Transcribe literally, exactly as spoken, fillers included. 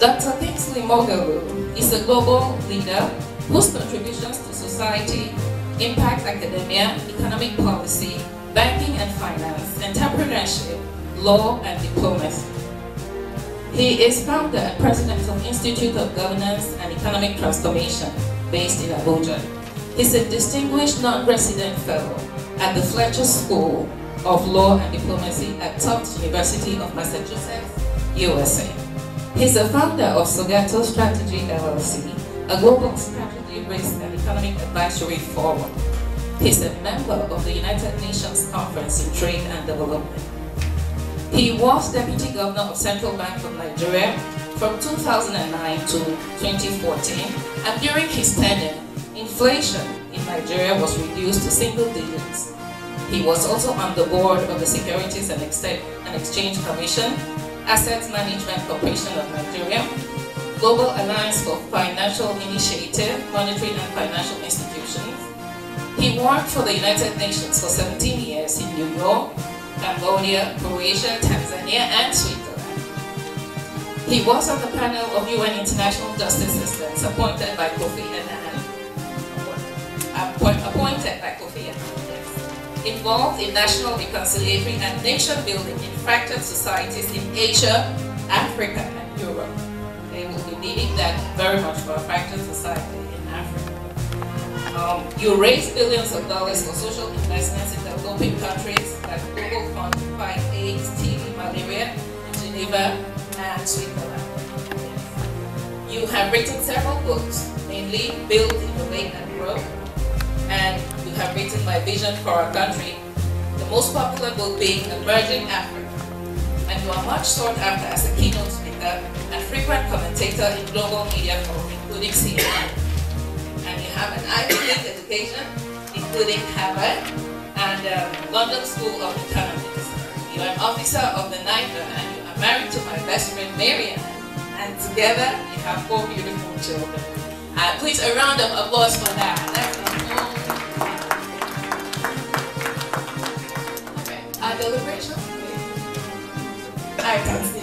Doctor Kingsley Moghalu is a global leader whose contributions to society impact academia, economic policy, banking and finance, entrepreneurship, law, and diplomacy. He is founder and president of Institute of Governance and Economic Transformation, based in Abuja. He's a distinguished non-resident fellow at the Fletcher School of Law and Diplomacy at Tufts University of Massachusetts, U S A. He's a founder of Sogato Strategy L L C, a global strategy, risk, and economic advisory forum. He's a member of the United Nations Conference in Trade and Development. He was Deputy Governor of Central Bank of Nigeria from two thousand nine to twenty fourteen, and during his tenure, inflation in Nigeria was reduced to single digits. He was also on the board of the Securities and Exchange Commission, Asset Management Corporation of Nigeria, Global Alliance for Financial Initiative, Monetary and Financial Institutions. He worked for the United Nations for seventeen years in New York, Cambodia, Croatia, Tanzania, and Switzerland. He was on the panel of U N International Justice Systems appointed by Kofi Annan, appointed by Kofi Annan, yes. Involved in national reconciliatory and nation-building in fractured societies in Asia, Africa, and Europe. They will be needing that very much for a fractured society in Africa. Um, you raise billions of dollars for social investments in developing countries like Global Fund to fight AIDS, T B, malaria, Geneva, and Switzerland. You have written several books, mainly Build, Innovate, and Grow, and you have written My Vision for Our Country, the most popular book being Emerging Africa. And you are much sought after as a keynote speaker and frequent commentator in global media forums, including C N N. And you have an Ivy League education, including Harvard and uh, London School of Economics. You are an officer of the NICA, and you are married to my best friend Marianne, and together you have four beautiful children. Uh, please, a round of applause for that. That's okay. Our deliberations. I can